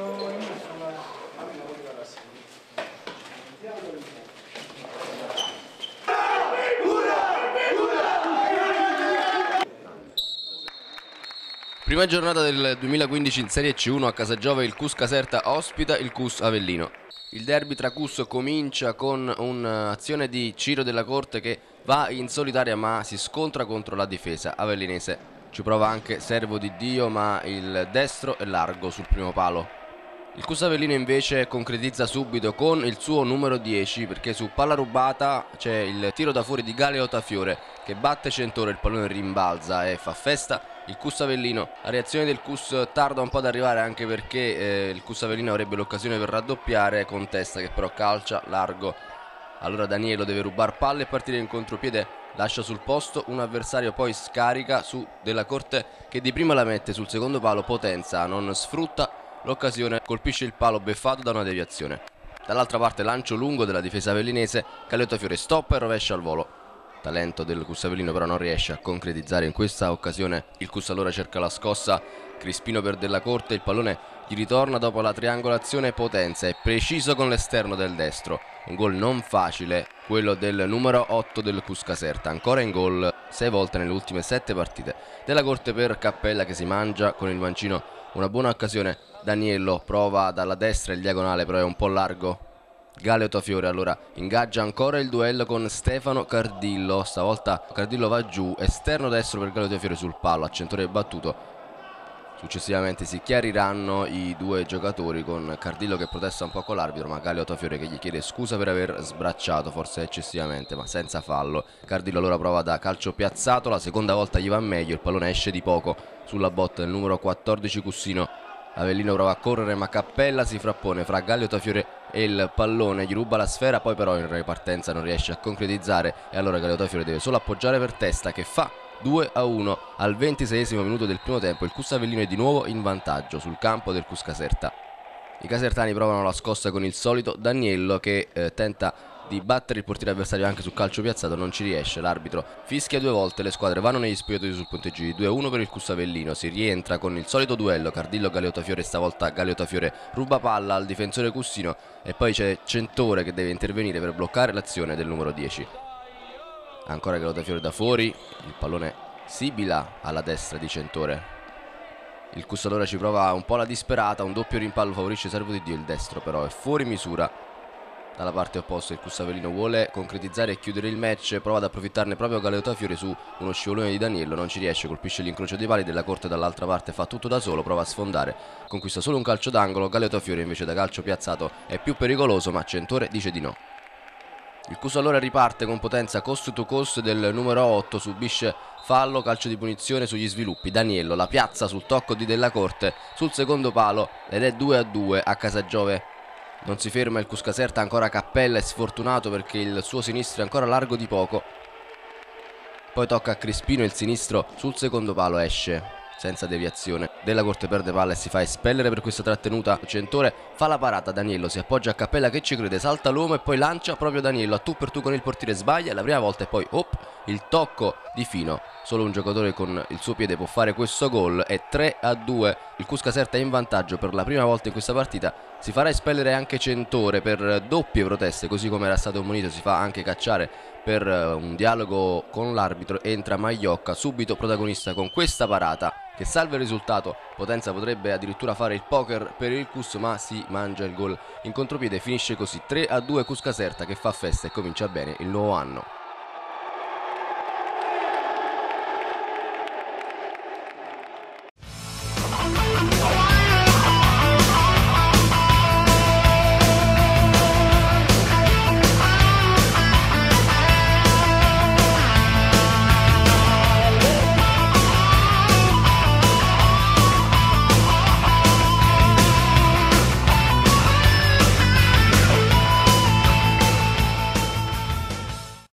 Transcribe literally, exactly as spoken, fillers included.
Prima giornata del duemilaquindici in Serie C uno a Casagiove il C U S Caserta ospita il C U S Avellino. Il derby tra C U S comincia con un'azione di Ciro Della Corte che va in solitaria ma si scontra contro la difesa avellinese. Ci prova anche Servo di Dio ma il destro è largo sul primo palo. Il C U S Avellino invece concretizza subito con il suo numero dieci perché su palla rubata c'è il tiro da fuori di Galeo Tafiore che batte Centore, il pallone rimbalza e fa festa. Il C U S Avellino, la reazione del C U S tarda un po' ad arrivare anche perché eh, il C U S Avellino avrebbe l'occasione per raddoppiare con Testa che però calcia largo. Allora Daniello deve rubare palle e partire in contropiede, lascia sul posto un avversario, poi scarica su Della Corte che di prima la mette sul secondo palo. Potenza non sfrutta l'occasione, colpisce il palo beffato da una deviazione. Dall'altra parte lancio lungo della difesa avellinese, Galeo Tafiore stoppa e rovescia al volo. Talento del C U S Avellino però non riesce a concretizzare in questa occasione. Il C U S allora cerca la scossa, Crispino per Della Corte, il pallone gli ritorna dopo la triangolazione. Potenza è preciso con l'esterno del destro, un gol non facile, quello del numero otto del C U S Caserta, ancora in gol sei volte nelle ultime sette partite. Della Corte per Cappella che si mangia con il mancino una buona occasione. Daniello prova dalla destra il diagonale però è un po' largo. Galeo Tafiore allora ingaggia ancora il duello con Stefano Cardillo, stavolta Cardillo va giù, esterno destro per Galeo Tafiore sul palo, a Centore battuto. Successivamente si chiariranno i due giocatori con Cardillo che protesta un po' con l'arbitro ma Galeo Tafiore che gli chiede scusa per aver sbracciato forse eccessivamente ma senza fallo. Cardillo allora prova da calcio piazzato, la seconda volta gli va meglio, il pallone esce di poco sulla botta del numero quattordici Cussino. Avellino prova a correre ma Cappella si frappone fra Galeo Tafiore e il pallone, gli ruba la sfera, poi però in ripartenza non riesce a concretizzare e allora Galeo Tafiore deve solo appoggiare per Testa che fa due a uno al ventiseiesimo minuto del primo tempo. Il C U S Avellino è di nuovo in vantaggio sul campo del C U S Caserta. I casertani provano la scossa con il solito Daniello che eh, tenta di battere il portiere avversario anche su calcio piazzato, non ci riesce, l'arbitro fischia due volte, le squadre vanno negli spogliatoi sul punteggio di due a uno per il C U S Avellino. Si rientra con il solito duello, Cardillo Galeo Tafiore, stavolta Galeo Tafiore ruba palla al difensore Cussino e poi c'è Centore che deve intervenire per bloccare l'azione del numero dieci. Ancora Galeo Tafiore da fuori, il pallone sibila alla destra di Centore. Il C U S allora ci prova un po' la disperata, un doppio rimpallo favorisce Servo di Dio, il destro però è fuori misura. Dalla parte opposta il C U S Avellino vuole concretizzare e chiudere il match, prova ad approfittarne proprio Galeo Tafiore su uno scivolone di Daniello, non ci riesce, colpisce l'incrocio dei pali. Della Corte dall'altra parte fa tutto da solo, prova a sfondare, conquista solo un calcio d'angolo. Galeo Tafiore invece da calcio piazzato è più pericoloso ma Centore dice di no. Il C U S allora riparte con Potenza cost to cost del numero otto, subisce fallo, calcio di punizione sugli sviluppi. Daniello la piazza sul tocco di Della Corte sul secondo palo ed è due a due a Casagiove. Non si ferma il C U S Caserta, ancora Cappella è sfortunato perché il suo sinistro è ancora largo di poco. Poi tocca a Crispino, il sinistro sul secondo palo esce senza deviazione. Della Corte perde palla e si fa espellere per questa trattenuta. Centore fa la parata, Daniello si appoggia a Cappella che ci crede, salta l'uomo e poi lancia proprio Daniello a tu per tu con il portiere, sbaglia la prima volta e poi op, il tocco di Fino. Solo un giocatore con il suo piede può fare questo gol, è tre a due. Il C U S Caserta è in vantaggio per la prima volta in questa partita. Si farà espellere anche Centore per doppie proteste, così come era stato ammonito. Si fa anche cacciare per un dialogo con l'arbitro. Entra Magliocca, subito protagonista con questa parata che salva il risultato. Potenza potrebbe addirittura fare il poker per il C U S ma si mangia il gol in contropiede. Finisce così tre a due C U S Caserta che fa festa e comincia bene il nuovo anno.